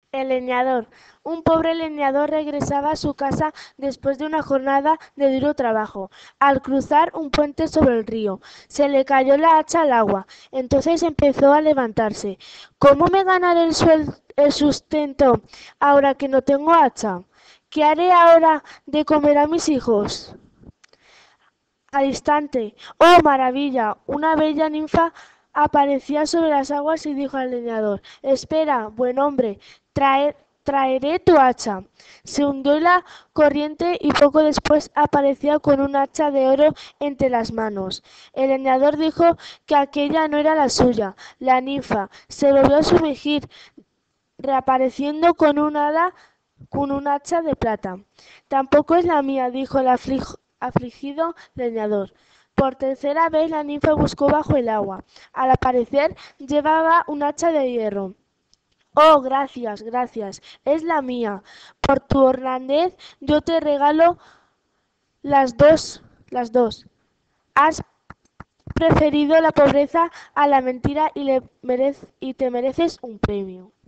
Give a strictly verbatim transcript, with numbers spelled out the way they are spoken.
El leñador. Un pobre leñador regresaba a su casa después de una jornada de duro trabajo. Al cruzar un puente sobre el río, se le cayó la hacha al agua. Entonces empezó a levantarse. ¿Cómo me ganaré el, suel- el sustento ahora que no tengo hacha? ¿Qué haré ahora de comer a mis hijos? Al instante, ¡oh maravilla! Una bella ninfa aparecía sobre las aguas y dijo al leñador: Espera, buen hombre, trae- traeré tu hacha. Se hundió en la corriente y poco después aparecía con un hacha de oro entre las manos. El leñador dijo que aquella no era la suya. La ninfa se volvió a sumergir, reapareciendo con un hada con un hacha de plata. Tampoco es la mía, dijo el aflig- afligido leñador. Por tercera vez la ninfa buscó bajo el agua. Al aparecer llevaba un hacha de hierro. Oh, gracias, gracias. Es la mía. Por tu honradez yo te regalo las dos, las dos. Has preferido la pobreza a la mentira y, le merez- y te mereces un premio.